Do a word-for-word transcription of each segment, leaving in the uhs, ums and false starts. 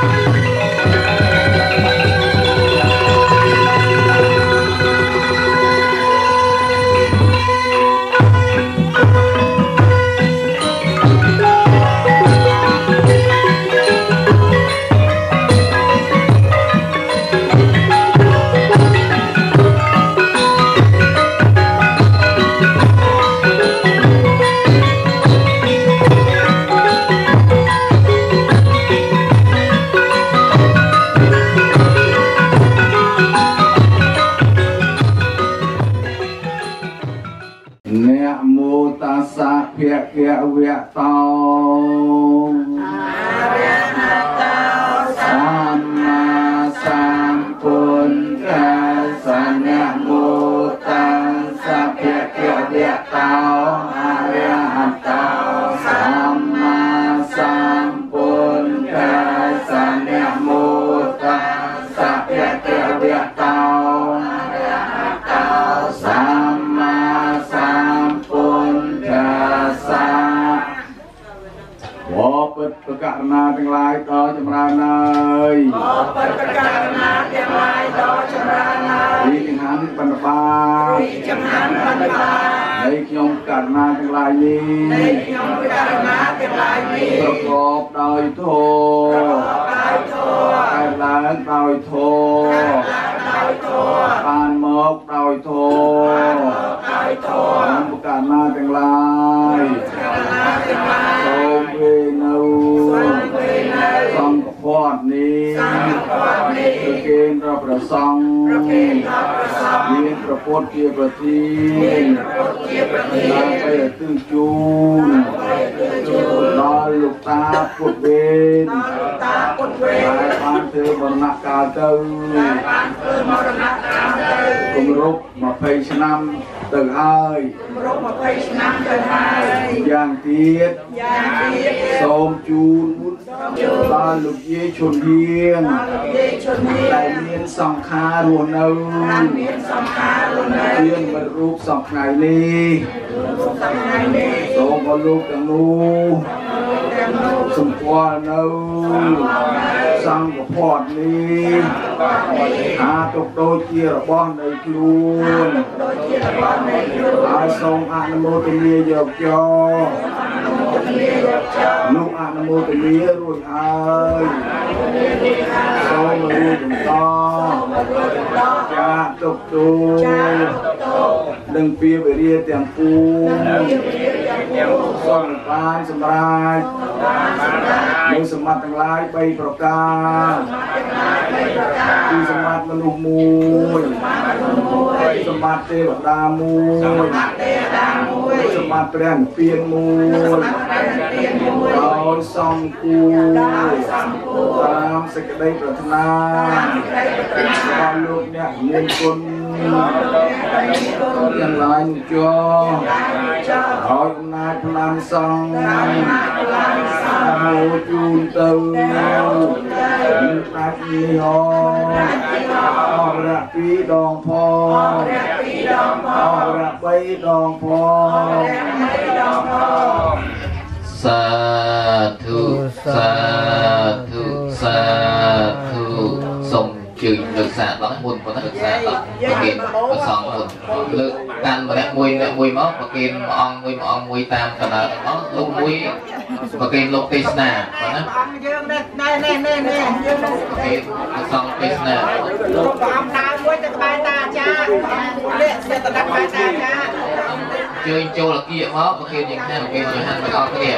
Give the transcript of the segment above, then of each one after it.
chơi châu là kia máu và kia những hai một kia những hai một con kia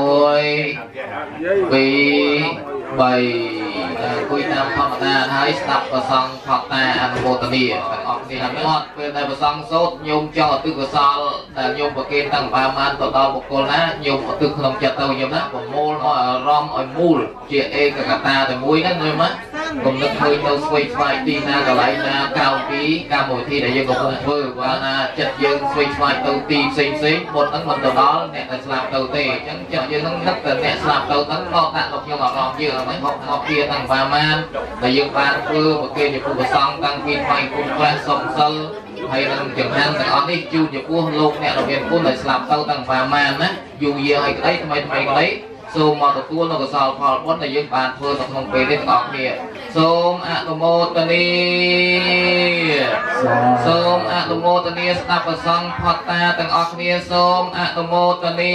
môi vì bảy quy nam phong ta hãy tập và xong hoặc ta ăn một tờ địa hoặc thì làm hot bên này và xong sốt nhung cho từ cửa sau là nhung và kia tăng ba man tổ to một con lá nhung từ không chặt tàu nhung đó của môn ở rom ở mul chị e cả ta từ mũi đó người mắt cùng nước hơi đâu xoay xoay đi na cả lại na cao ký cao mùi thi để dân cùng vừa và na chặt dân xoay xoay đầu ti xinh xinh một tấn mình từ đó nè là làm đầu tì chẳng chờ dân nó rất là nè làm đầu tấn lo tạm một nhưng mà rom vừa mấy học học kia tăng ba man là dân ba vừa một kia thì phụ xong tăng viên hoài cùng qua sông sơ hay là chẳng hạn là on đi chu nhập vua lục nè đầu tiên vua lại làm sâu tăng ba man á dù gì hay cái đấy mày mày cái đấy សូមមកទទួលនៅកសលផលបុណ្យដែលយើងបានធ្វើនៅក្នុងពេលនេះទាំងអស់គ្នាសូមអនុមោទនាសូមអនុមោទនាស្ដាប់ប្រសងផតតាទាំងអស់គ្នាសូមអនុមោទនា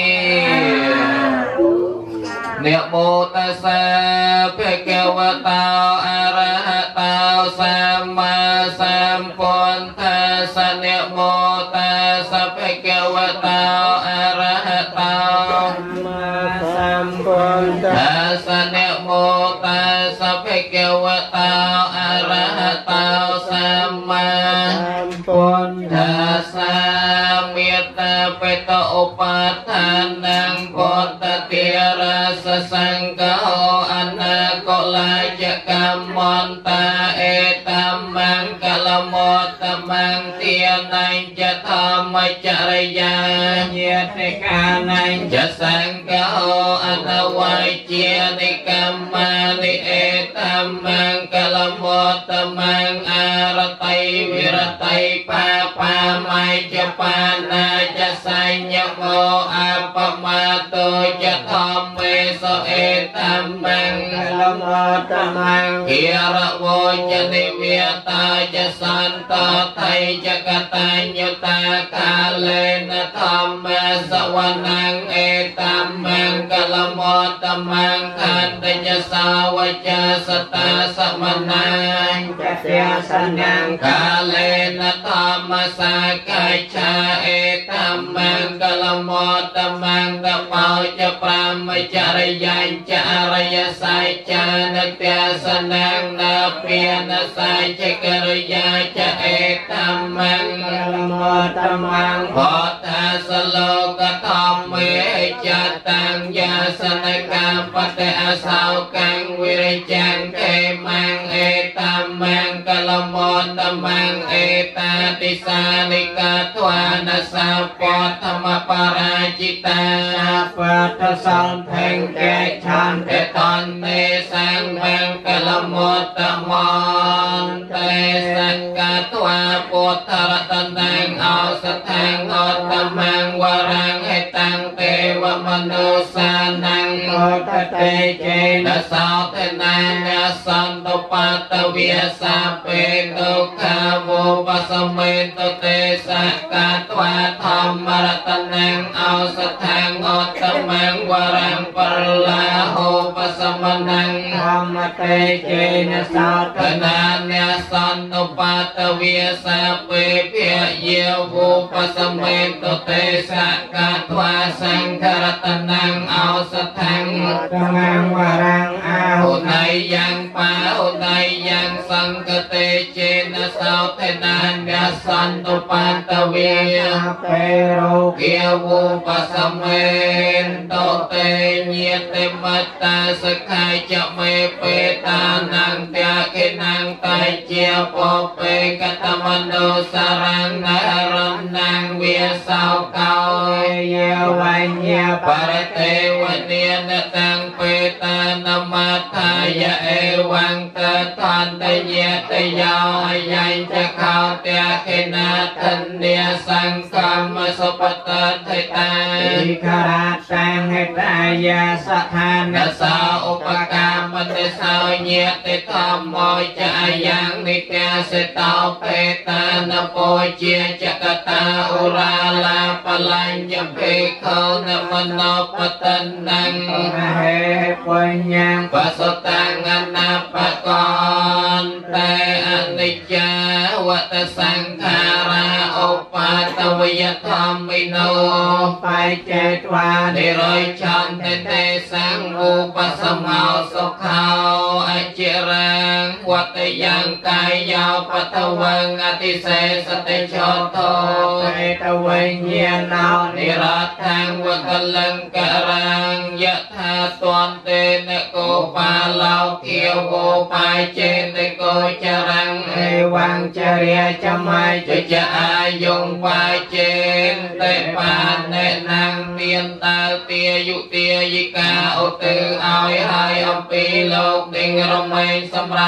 นะโมตัสสะภะคะวะโตอะระหะโตสัมมาสัมพุทธัสสะนะโมตัสสะภะคะวะโตอะระหะโตสัมมาสัมพุทธัสสะนะโมตัสสะภะคะวะโตอะระหะโตสัมมาสัมพุทธัสสะមេត្តាបេតឧបដ្ឋាนังពុទ្ធតិរាសសង្ឃោអនាគលាចកម្មន្តាអេតមង្គលមតមង្គទានញ្ចធម្មចរិយាញាតិកានញ្ចសង្ឃោអនវជ្ជានិកម្មមានិអេតមង្គលមតមង្គអរតៃវិរតៃបាបាមៃចបាណាចសញ្ញមោអបមតោចធម្មេសអេតមង្គលមតមង្គគិរវោចនិវិតាចសន្តថៃចកតញ្ញុតាកាលេនធម្មសវណង្អេតមង្គលមតមង្គខន្តញ្ញសាវចសតាសមណាញ់ចស្យាសនង្កាលេនធម្មសាកាឆាអេតមង្គលមតមង្គបោចប្រាមចរិយាញ្ចអរិយសច្ចនទេសនងនពានសច្ចករិយាចអេតមង្គលមតមង្គបតាសលោកធម្មេចតាំងយាសនកម្មបតអសោកੰវិរិចាំងកេមង្គអេតមង្គលមតមង្គអេតាតិសានិកាទ្វានសាពធម្មបរាជិតាបតសង្ឃង្កេឆន្ទតនទេសង្ឃមង្គលមតមន្តទេសង្កទ្វាពុទ្ធរតនាងអសថាងអតមង្គវរាំងហេតាំងទេវមនុស្សានំអតតេចេនសោតនានសន្តបតវិសាពេទុក្ខាវោបសមេតទេសកទ្វាធម្មរតនាងអសថាងអតមង្គវរាំងបលាហោបសមនាងធម្មតេចេនសោតនានសន្តបតវិសាពេភយាវោបសមេតទេសកទ្វាសង្ឃរតនាងអសថាងអតមង្គវរាំងអហុណៃយ៉ាងបាហុណៃយ៉ាងសង្ឃតេចេនសោតនានសន្តបតវិសាពេរោគាវោបសមេតទេញាតិមត្តាសខាចមេបេតានាងត្យាខេនាងតៃជាពពេកតមនោសារังនរណាងវាសោកោយាវញ្ញបរទេវនានតាំងបេតានមថាយអេវង្កតន្តញាតយោយញ្ចខោត្យាខេណាធન્યសង្ឃមសុបតថេតាិខរាតាំងហេតាយាសថានសោឧបកាមតិសោញាតិធម្មោចអាយ៉ាងនិត្យាសិតោបេតានពោជាចកតាឧរាលាបលាញ្ញភេខោនមនោបតនੰហេបញ្ញំបសតាំងអនាបកនតែអនិច្ចាវតសង្ខារាឧបតវយធម្មិណោបច្ចេត្វានិរយឆន្ទទេសង្ឃឧបសមោសុខោអចិរាងវតយ៉ាងកាយយោបតវងអតិសេសតិចតោបេតវិញ្ញាណោនិរថាងវកលង្ករាងយថាតន្តេនកោបាឡោគាវោបាយចេនកោចរាំងអេវង្ចរិយចមៃចចអាយងបាយចេនតេបានណែនាងមានតើទាយុទាយិកាឧទិឲ្យហើយអំពីលោកដេញរមែងសម្រាប់ផល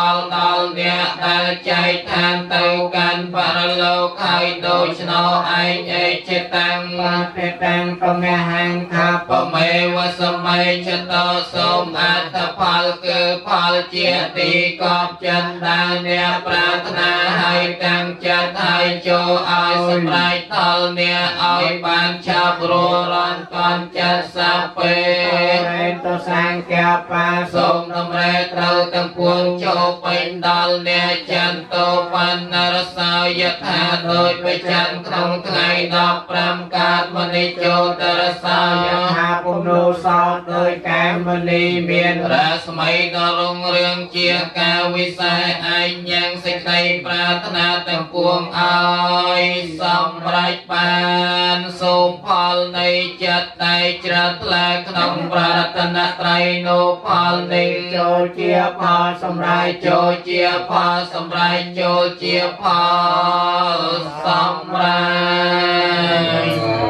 ផលដល់អ្នកដែលចែកឋានទៅកាន់បរលោកហើយដូច្នោះឯងអេចិតាំងពេតាំងបមេហង្ខាបមេវសម័យចតោសូមអត្ថផលគឺផលជាទីកប់ចិត្តដែលអ្នកប្រាថ្នាហើយតាំងចិត្តហើយចូលឲ្យសម្រេចដល់អ្នកឲ្យបានឆាប់រួចរាល់កនចិត្តសាពេតសាងកាបាសូមតម្រែត្រូវទាំងពួងចូលពេញដល់អ្នកចន្ទោបណ្ណរសាយថាដោយបច្ច័នក្នុងថ្ងៃដប់ប្រាំកើតមនីយោតរសាយថាពុំនោះសោតដោយកាមនីមានរាស្មីដ៏រុងរឿងជាការវិសេសឯងយ៉ាងសេចក្តីប្រាថ្នាទាំងពួងឲ្យសម្រេចបានសូមផលនៃចិត្តតែជ្រះថ្លាក្នុងប្រតនត្រ័យនោះផលនេះចូលជាផលសម្រេចចូលជាផលសម្រេចចូលជាផលសម្រេច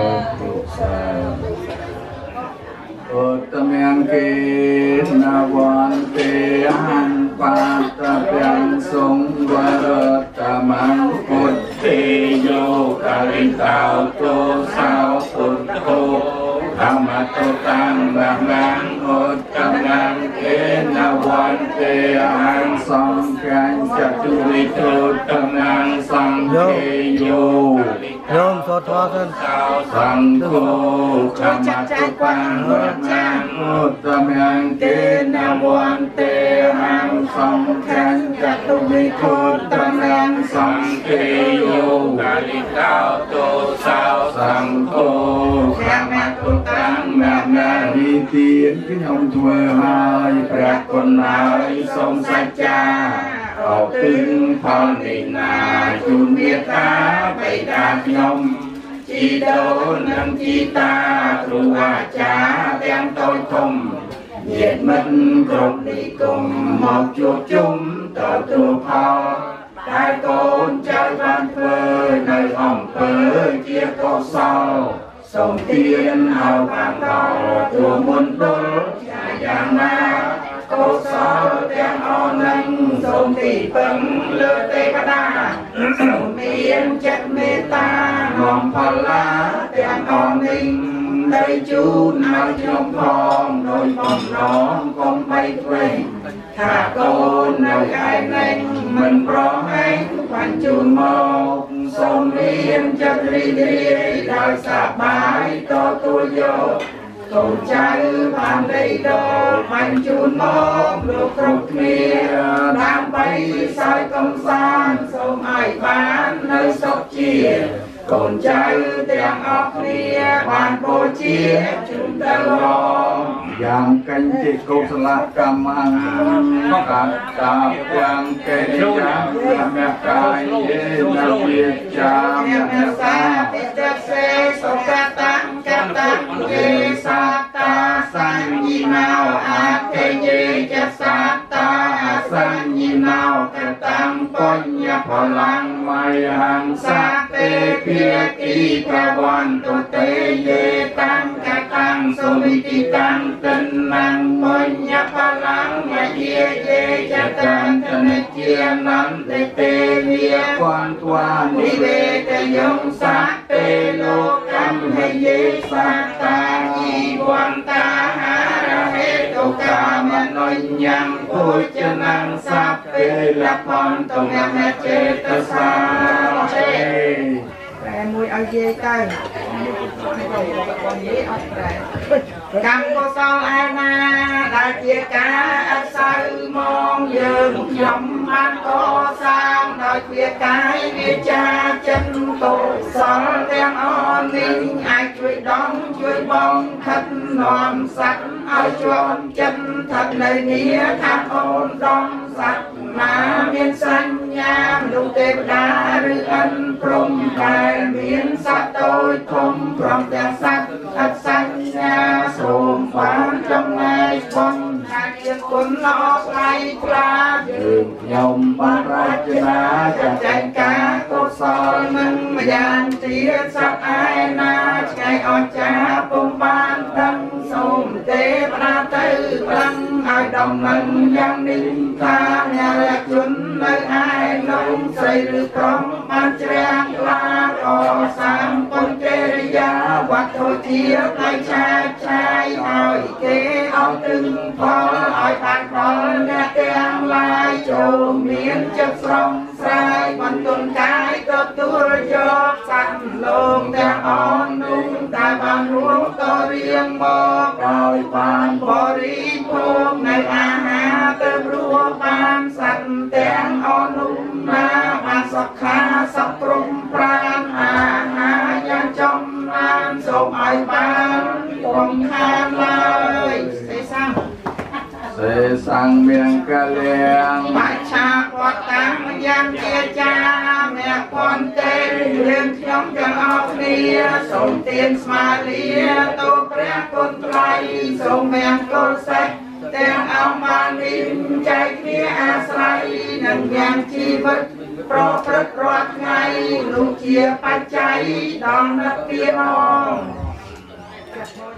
ឧត្តមង្គេនវន្ទេហੰបាតទាំងសង្វរតមង្គពុទ្ធេយោការិតោទោសោពុទ្ធោធម្មតតាំងបមាំឧត្តមង្គេនវន្ទេហੰសង្ឃัญចតុវិទោត្តមង្គសង្ឃេយោโยมสวดธรรมกันสังโฆธรรมตุปังวจังอุตตมังเกณวันเตหังสังฆัญจตุวิทุตตมังสังเกโยกาลิตาโตสาวสังโฆธรรมตุตังนานาวิเตียนขึ้นยมถวยหายปรากฏนายทรงสัจจาออกถึงพรนินาจุนเบียตาไปดาขยมจีโดนนำจีตาครูอาจารย์แดงโตทมเหยียดมันกรบนิกรมหมอกจุจุ่มต่อตัวพอได้โกนเจ้าบ้านเพื่อในห้องเพื่อเกี่ยวกับเศร้าส่งเตียนเอาบางเราตัวมนต์ดลอย่างมาโกศลเตียงอ่อนนั่งส่งตีปังเลือเตกดาส่งเมียนจัดเมตตาหอมพลาเตียงอ่อนนิ่งได้จูนเอาชมพองโดยปองน้องกองไปเวงถ้าโกนเอาไอ้แรงมันเพราะให้วันจูนมองส่งเรียนจัดรีดีได้สบายต่อตัวโยกงใจผ่านได้ดอกมันจูนมองลูกครุกเมียนางไปสายกำสานส่งไอ้บ้านในศพเชียกงใจเตียงออกเรียบ้านโปเชียจุนตลอดอย่างกันจิตกุศลกรรมังกัตตายังเกยยังแม่กายเย็นนาเวียจามแม่สาติเจเสสกัตตังกัตตังเกสัตตาสัญญินาวอาเกเยจะสัตตาสัญญินาวกัตตังปัญญพลังไมหังสัตเตเพียกีพระวันตุเตเยตังกัตตังสุวิติตังตันนังปัญญพลังยะเยเยจะตันตนเจียนันเตเตเวียควันตวานิเวตยงสัตเตโลกัมเหเยสัตตาจีวันตาหาระเหตุกามนอยยังพุจนังสัพเพละพรตงยมเจตสาเจแต่มวยเอาเยตังกรรมก็สองอาณาได้เจียกาอัศย์มองเยิมยมมันก็สร้างได้เจียกายวิจาจันโตสอนเตียงอ่อนนิ่งไอช่วยดองช่วยบองขัดนอนสัตว์เอาชวนจันทัดในนี้ขัดอ่อนดองสัตว์มาเมียนสัญญาดูเทวดาหรืออันพรหมกายเมียนสัตว์โดยทมพร้อมแต่สัตว์อัศสัญญาสมฝันจงในบนหาเกียรติគុណល្អថ្លៃថ្លាយើងខ្ញុំបានរចនាចាត់ចែងការកុសលនឹងម្យ៉ាងទៀតសត្វឯណាឆ្ងាយអស្ចារ្យពុំបានដឹងសូមទេវតាទៅប្រឹងឲ្យដំណឹងយ៉ាងនេះថាអ្នករជននៅឯនោះស្រីឬប្រុសបានជ្រះខ្លាអសាមពុនកិរិយាវត្ថុជាតែឆាយឆាយឲ្យគេឲ្យទឹងផលឲ្យបានផលអ្នកទាំងឡាយចូលមានចិត្តស្រស់ស្រាយបន្ទន់កាយទទួលយកសត្វលោកទាំងអស់នោះដែលបានរួមក៏រៀងមកដោយបានបរិភោគនៅអាហារទៅរស់បានសត្វទាំងអស់នោះណាបានសុខាសុខព្រមប្រានអាហារយ៉ាងចំណានសូមឲ្យបានពុំខានឡើយសេសាំសេសាំងមានកលៀងបច្ឆាពតតាំយ៉ាងជាចាអ្នកពន់ទេរឿងខ្ញុំទាំងអស់គ្នាសូមទានស្មាលាទូព្រះគុណថ្លៃសូមមានកុសលទាំងអស់បាននេះចែកគ្នាអាស្រ័យនឹងយ៉ាងជីវិតប្រព្រឹត្តរាល់ថ្ងៃនោះជាបច្ច័យដល់និព្វាន